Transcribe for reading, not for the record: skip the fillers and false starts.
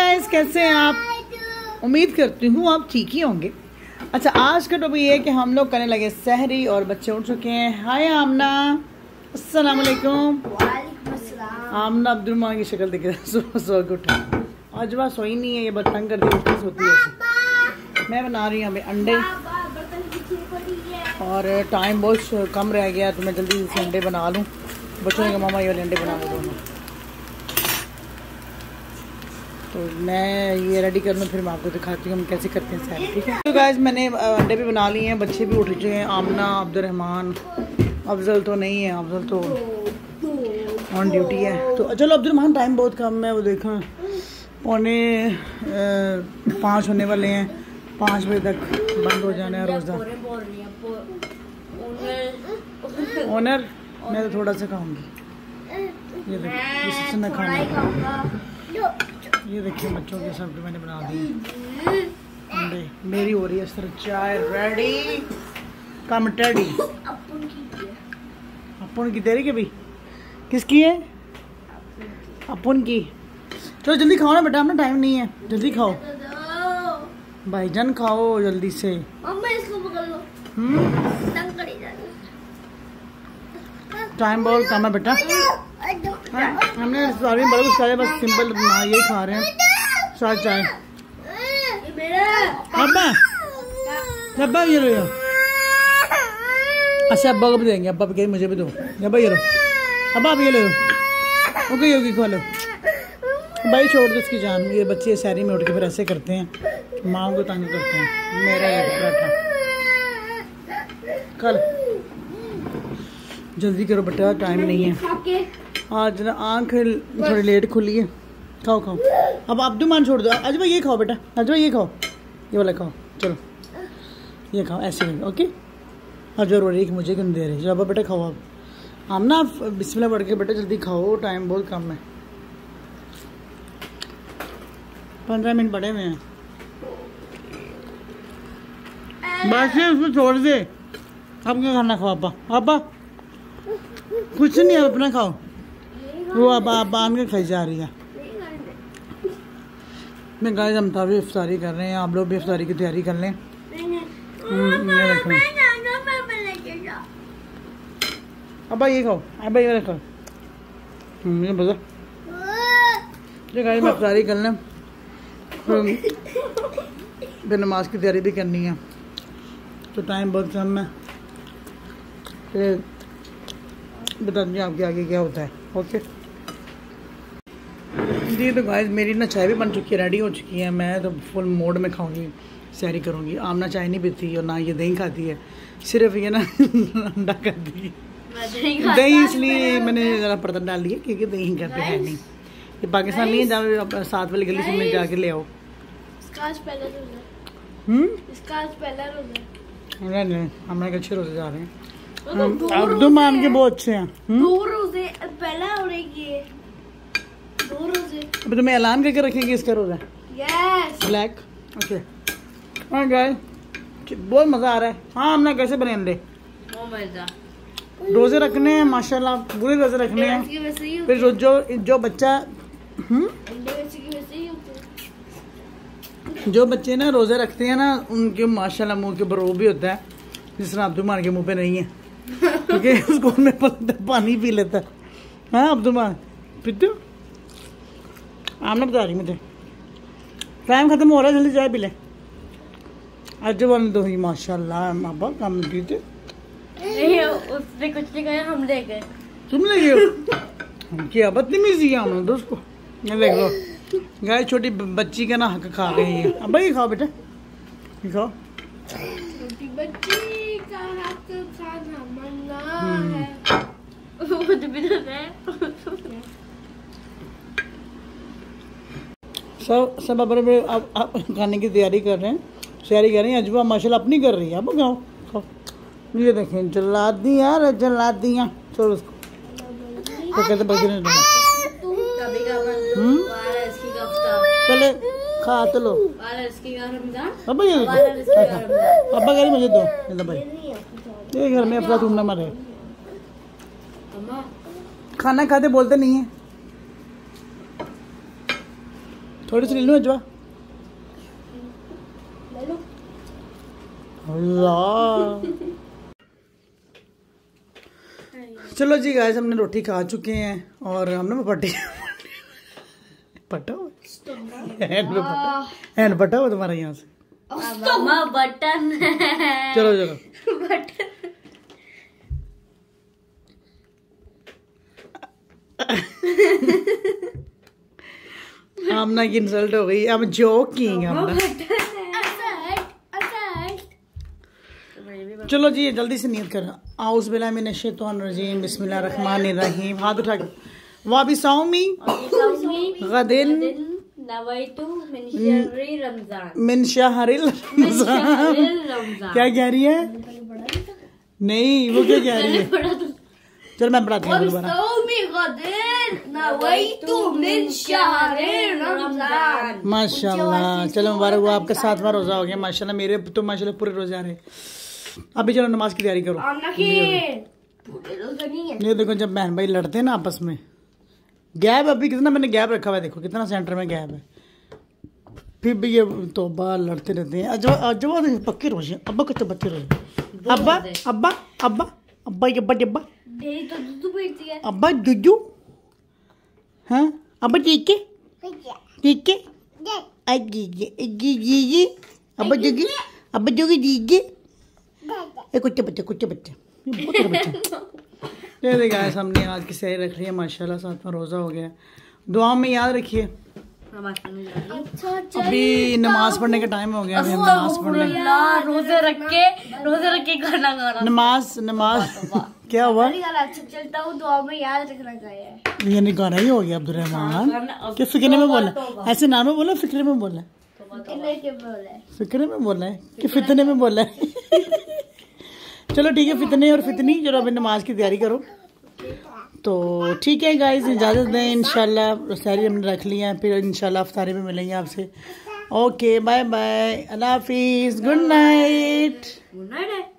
Guys, कैसे हैं आप? उम्मीद करती हूँ आप ठीक ही होंगे। अच्छा, आज का टॉपिक ये है कि हम लोग करने लगे सहरी और बच्चे उठ चुके हैं। हाय आमना, अस्सलाम वालेकुम। आमना अब्दुलरहमान की शक्ल दिख रही है, सुबह सो के उठा। आज बात सोई नहीं है, ये बहुत तंग कर दी, उठती सोती है ऐसे। मैं बना रही हूँ अभी अंडे और टाइम बहुत कम रह गया तो मैं जल्दी से अंडे बना लूँ। बच्चों ने कहा मामा ये वाले अंडे बना दो दोनों, तो मैं ये रेडी कर लूँ, फिर मैं आपको दिखाती हूँ हम कैसे करते हैं सहरी, ठीक है। तो गाइस मैंने अंडे भी बना लिए हैं, बच्चे भी उठ चुके हैं। आमना, अब्दुलरहमान, अफजल तो नहीं है, अफजल तो ऑन ड्यूटी है। तो चलो अब्दुलरहमान, टाइम बहुत कम है, वो देखो 4:45 होने वाले हैं, 5 बजे तक बंद हो जाना है रोज़ा। ओनर मैं तो थोड़ा सा खाऊंगी, ये देखिए इससे मैं खाऊंगा। ये देखिए बच्चों के सब मैंने बना दी अंडे। मेरी हो रही है इस तरह चाय रेडी, कम टेडी। अपुन की तेरी के भी किसकी है? अपुन की। चलो जल्दी खाओ ना बेटा, अपना टाइम नहीं है, जल्दी खाओ भाईजान, खाओ जल्दी से। इसको पकड़ लो। टाइम बहुत कम है बेटा। हमने सारी बड़ा कुछ खाया, बस सिंपल ये खा रहे हैं साथ चाय। अब्बा अब्बा ये लो, अच्छा अब्बा को भी देंगे, अब्बा भी मुझे भी दो। अब्बा ये लो, अब्बा आप ये लो, ओके योगी खा लो भाई, छोड़ दो इसकी जान। ये बच्चे सहरी में उठ के फिर ऐसे करते हैं, माँ को तंग करते हैं। मेरा ये पराठा कल जल्दी करो बेटा, टाइम नहीं है आज ना, आँख थोड़ी लेट खुली है। खाओ खाओ, अब अब्दुलरहमान छोड़ दो। अजबा ये खाओ बेटा, अजबा ये खाओ, ये वाला खाओ, चलो ये खाओ ऐसे ही, ओके। अजबर हो रही है कि मुझे क्यों दे रही, चलो बेटा खाओ। अब आमना बिस्मिल्लाह पढ़ के बेटा जल्दी खाओ, टाइम बहुत कम है, 15 मिनट पड़े हुए हैं बस, उसको छोड़ दे। अब क्या खाना खाओ अब्बा, अब्बा कुछ नहीं, अपना खाओ। वो अब आप बांध के खाई जा रही है। मैं गाइस हम भी इफ्तारी कर रहे हैं, आप लोग भी इफ्तारी की तैयारी कर लें। अब्बा ये खाओ, अब्बा ये खाओ, ये बता गाइस मैं इफ्तारी कर लें, फिर नमाज की तैयारी भी करनी है, तो टाइम बहुत कम है। फिर बताते हैं आपके आगे क्या होता है, ओके जी। तो गाइस मेरी ना चाय भी बन चुकी है, रेडी हो चुकी है। मैं तो फुल मोड में खाऊंगी, सहरी करूंगी। आमना चाय नहीं पीती और ना ये दही खाती है, सिर्फ ये ना अंडा खाती है। दही इसलिए मैंने ज़रा पर्दा डाल दिया क्योंकि दही घर पे है नहीं, ये पाकिस्तान नहीं है जहाँ साथ वाली गली से मैं जाके ले आओ। नहीं हमारे अच्छे रोजे जा रहे हैं, अब्दुलरहमान के बहुत अच्छे हैं। 2 रोजे पहला हो रही है, 2 रोजे। अभी तो मैं ऐलान करके रखेंगे इसका रोजा, यस ब्लैक, ओके। और गाइस बहुत मजा आ रहा है। हाँ हमने कैसे बने अंडे, रोजे रखने हैं माशाल्लाह, पूरे रोजे रखने हैं। फिर जो बच्चा जो बच्चे ना रोजे रखते हैं ना, उनके माशाल्लाह मुंह के ऊपर वो भी होता है, जिस तरह अब्दुलरहमान के मुंह पे नहीं है, क्योंकि उसको में पानी पी लेता है। हाँ अब्दुलरहमान पीते हो? आमना बता रही मुझे टाइम खत्म हो रहा है, जल्दी चाय पी ले। आज वाले तो ही माशाल्लाह मापा कम पीते। उसने कुछ नहीं कहा, हम ले गए। तुम ले गए हो? क्या बदतमीजी है हमने दोस्त को। देख लो गाय, छोटी बच्ची का ना हक खा रही है। अब भाई खाओ बेटा, खाओ। छोटी बच्ची का हक खाना मना है। सब अब खाने की तैयारी कर रहे हैं, तैयारी कर रहे हैं। अजवा माशाल्लाह अपनी कर रही है। अब खाओ खाओ, ये देखें जला दी यार, जला दिया। चलो उसको तो कहते बच्चे पहले खा तो लो। अब्बा ये अब्बा कह रही मुझे दो भाई, ये घर में अपना घूमना मारे, खाना खाते बोलते नहीं है। थोड़ी सी ले लूँ अजवा। ले लो। अल्लाह। चलो जी गाइस, हमने रोटी खा चुके हैं और हमने पट्टी पटा हुआ हैंड पटा हुआ तुम्हारे यहाँ से। मामा बटन। चलो चलो बटन। आमना की इंसल्ट हो गई। अब जोकिंग आमना। चलो जी जल्दी से नियत कर। आउज़ बिल्लाहि मिनश शैतानिर रजीम, बिस्मिल्लाहिर रहमानिर रहीम। हाथ उठा के वाबी सौमी गदिन नवैतु मिन शहरी रमजान। मिन शहरिल रमजान। क्या कह रही है? नहीं वो क्या कह रही है? चल मैं पढ़ाती हूँ दोबारा। माशाल्लाह, चलो मुबारक हो, आपका 7वां रोजा हो गया माशाल्लाह। मेरे तो माशाल्लाह पूरे रोजे आ रहे। अभी चलो नमाज की तैयारी करो। ये देखो जब बहन भाई लड़ते हैं ना आपस में, गैप अभी कितना मैंने गैप रखा हुआ है, देखो कितना सेंटर में गैप है, फिर भी ये तौबा लड़ते रहते हैं। अजवा पक्के रोजे। अब्बा कितने बच्चे रोजे? अब्बा अब्बा अब्बा अब्बा अब्बा अब्बा तो दूध पीती है। अब्बा दुदू। हाँ अब्बा ठीक है ठीक है। अब्बा जोगी अब्बा जोगी दीजिए। कुत्ते बच्चे बहुत बच्चे। ये देखा हमने आज की सही रख रही है माशाल्लाह। 7वां रोजा हो गया। दुआ में याद रखिए। अभी नमाज पढ़ने का टाइम हो गया। अभी हम नमाज पढ़ने रोजे रख के खाना खाना। नमाज क्या हुआ? चलता हूँ, दुआ में याद रखना चाहिए। ये नहीं गाना ही हो गया अब्दुर्रहमान। क्या फिक्रे में बोला? ऐसे नाम में बोला फिक्रे में बोला? फिक्रे में बोला है कि फितने में बोला है? चलो ठीक है, फितने और फितनी। चलो अभी नमाज की तैयारी करो। तो ठीक है गाइस, इजाज़त दें। इंशाल्लाह सारी हमने रख लिया है, फिर इंशाल्लाह अफ्तारी में मिलेंगे आपसे। ओके बाय बाय, अल्लाह हाफिज़, गुड नाइट।